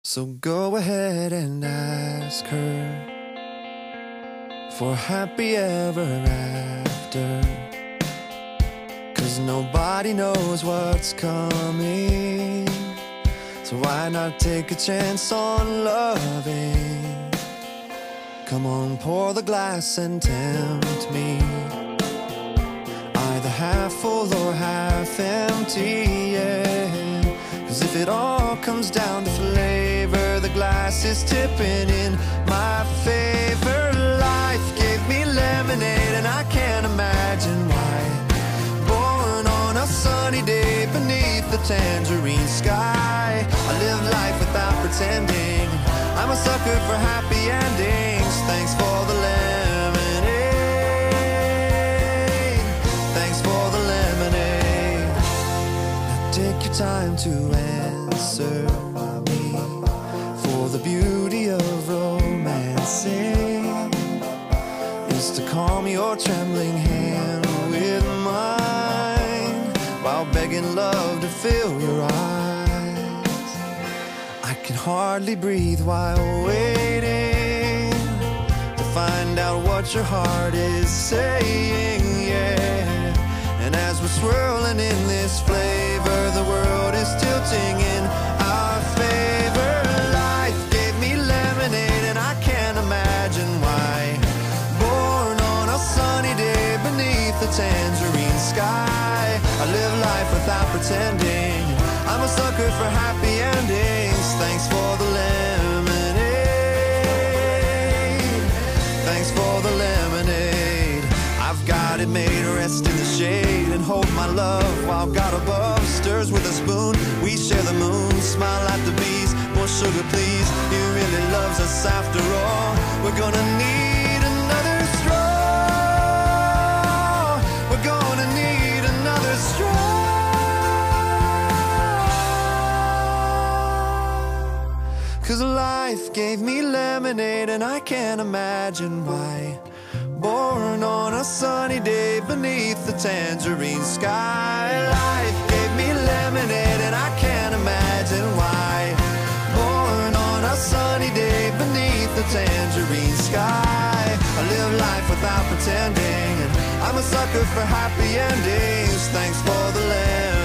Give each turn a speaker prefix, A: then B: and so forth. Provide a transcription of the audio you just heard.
A: So go ahead and ask her for happy ever after, 'cause nobody knows what's coming. So why not take a chance on loving? Come on, pour the glass and tempt me, either half full or half empty, yeah. 'Cause if it all comes down to flavor, the glass is tipping in my favor. Life gave me lemonade and I can't imagine why. Born on a sunny day beneath the tangerine sky, I live life without pretending. I'm a sucker for happy endings. Thanks for the lemonade. Thanks for the lemonade. Now take your time to answer me, for the beauty of romancing is to calm your trembling hand with mine, while begging love to fill your eyes. I can hardly breathe while waiting to find out what your heart is saying, yeah. And as we're swirling in this flavor, the world is tilting in our favor. Life gave me lemonade and I can't imagine why. Born on a sunny day beneath the tangerine sky, I live life without pretending. I'm a sucker for happy endings. Thanks for the lemonade. Thanks for the lemonade. I've got it made, rest in the shade and hold my love while God above stirs with a spoon. We share the moon, smile at the bees. More sugar please, he really loves us after all. We're gonna need another straw. We're gonna need another straw. Cause life gave me lemonade and I can't imagine why. Born on a sunny day beneath the tangerine sky, life gave me lemonade and I can't imagine why. Born on a sunny day beneath the tangerine sky, I live life without pretending, and I'm a sucker for happy endings. Thanks for the lemonade.